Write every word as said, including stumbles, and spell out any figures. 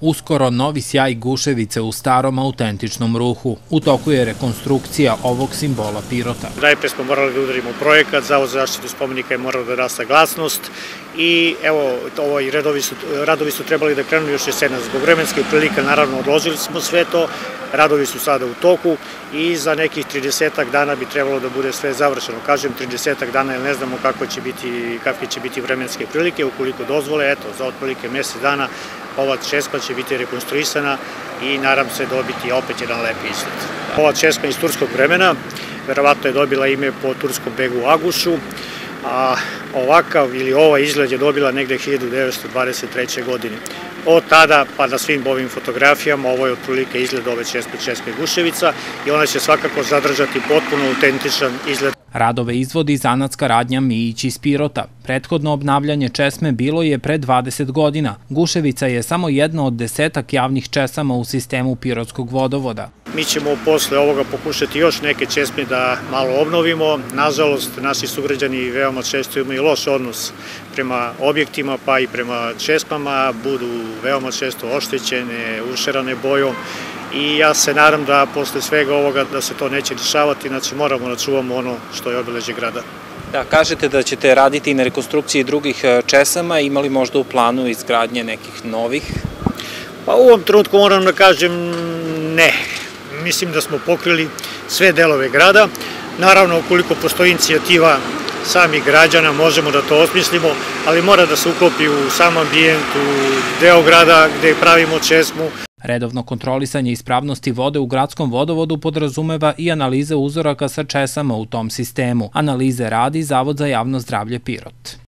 Uskoro novi sjaj Guševice u starom autentičnom ruhu. U toku je rekonstrukcija ovog simbola Pirota. Najpre smo morali da udarimo projekat, Zavod za zaštitu spomenika je morao da da saglasnost i evo, ovaj radovi su, radovi su trebali da krenu još jesena. Zbog vremenske prilike, naravno, odložili smo sve to, radovi su sada u toku i za nekih tridesetak dana bi trebalo da bude sve završeno. Kažem tridesetak dana jer ne znamo kako će biti, kakve će biti vremenske prilike, ukoliko dozvole, eto, za otprilike mesec dana ova česma će biti rekonstruisana i nadam se dobiti opet jedan lepi izgled. Ova česma iz turskog vremena, verovatno je dobila ime po turskom begu Agušu, a ovakav ili ova izgled je dobila negde hiljadu devetsto dvadeset treće. godine. Od tada pa na svim ovim fotografijama ovo je otprilike izgled ove česme, česme Guševica i ona će svakako zadržati potpuno autentičan izgled. Radove izvodi zanatska radnja Mijić iz Pirota. Prethodno obnavljanje česme bilo je pre dvadeset godina. Guševica je samo jedna od desetak javnih česama u sistemu Pirotskog vodovoda. Mi ćemo posle ovoga pokušati još neke česme da malo obnovimo. Nažalost, naši sugrađani veoma često imaju loš odnos prema objektima pa i prema česmama, budu veoma često oštećene, ušerane bojom. I ja se nadam da posle svega ovoga da se to neće dešavati, znači moramo da čuvamo ono što je obeležje grada. Da, kažete da ćete raditi na rekonstrukciji drugih česama, imali možda u planu izgradnje nekih novih? Pa u ovom trenutku moram da kažem ne. Mislim da smo pokrili sve delove grada. Naravno, ukoliko postoji inicijativa samih građana, možemo da to osmislimo, ali mora da se uklopi u sam ambijent, u deo grada gde pravimo česmu. Redovno kontrolisanje ispravnosti vode u gradskom vodovodu podrazumeva i analize uzoraka sa česama u tom sistemu. Analize radi Zavod za javno zdravlje Pirot.